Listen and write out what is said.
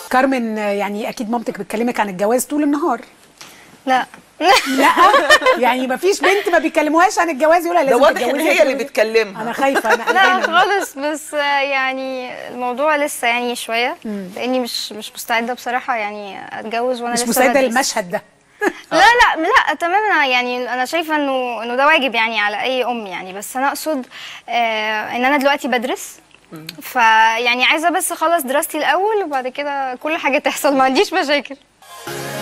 كارمن، يعني اكيد مامتك بتكلمك عن الجواز طول النهار. لا لا يعني ما فيش بنت ما بيكلموهاش عن الجواز يقولها لازم ده واضح ان هي اللي بتكلمها. انا خايفه، انا لا قلقانه. خالص، بس يعني الموضوع لسه يعني شويه، لاني مش مستعده بصراحه يعني اتجوز وانا مش لسه مستعده بدرس. للمشهد ده. لا لا لا تماما، يعني انا شايفه انه ده واجب يعني على اي ام يعني، بس انا اقصد ان انا دلوقتي بدرس، فيعني عايزه بس اخلص دراستي الاول وبعد كده كل حاجه تحصل، ما عنديش مشاكل.